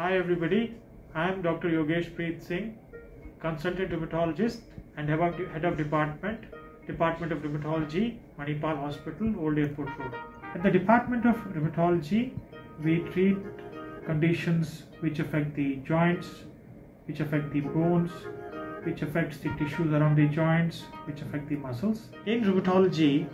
Hi everybody, I am Dr. Yogesh Preet Singh, Consultant Rheumatologist and Head of Department of Rheumatology, Manipal Hospital, Old Airport Road. At the Department of Rheumatology, we treat conditions which affect the joints, which affect the bones, which affects the tissues around the joints, which affect the muscles. In rheumatology,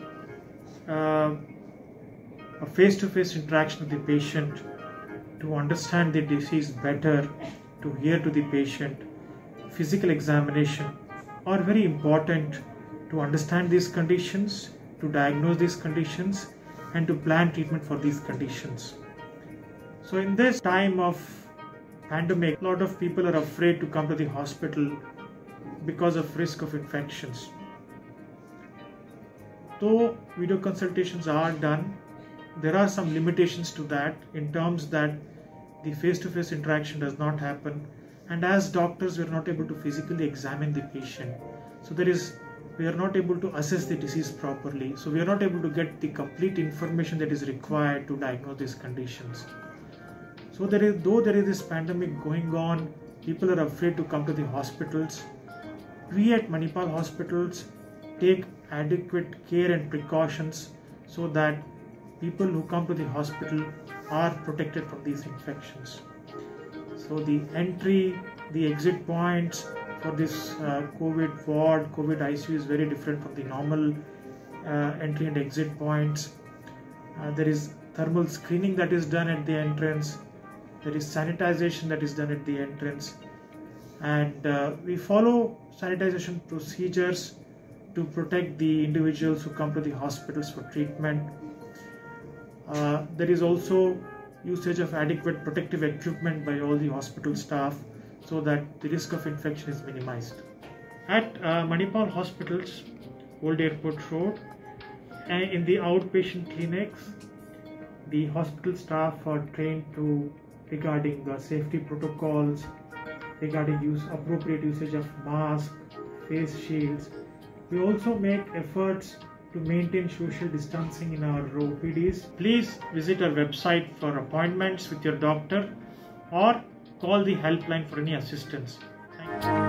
a face-to-face interaction with the patient to understand the disease better, to hear to the patient, physical examination are very important to understand these conditions, to diagnose these conditions, and to plan treatment for these conditions. So in this time of pandemic, a lot of people are afraid to come to the hospital because of risk of infections. Though video consultations are done, there are some limitations to that in terms that the face-to-face interaction does not happen, and as doctors we are not able to physically examine the patient. So we are not able to assess the disease properly. So we are not able to get the complete information that is required to diagnose these conditions. So though there is this pandemic going on, people are afraid to come to the hospitals. We at Manipal hospitals take adequate care and precautions so that people who come to the hospital are protected from these infections. So the entry, the exit points for this COVID ward, COVID ICU is very different from the normal entry and exit points. There is thermal screening that is done at the entrance. There is sanitization that is done at the entrance. And we follow sanitization procedures to protect the individuals who come to the hospitals for treatment. There is also usage of adequate protective equipment by all the hospital staff so that the risk of infection is minimized. At Manipal hospitals, Old Airport Road, and in the outpatient clinics, the hospital staff are trained regarding the safety protocols, regarding appropriate usage of masks, face shields. We also make efforts to maintain social distancing in our OPDs. Please visit our website for appointments with your doctor or call the helpline for any assistance. Thank you.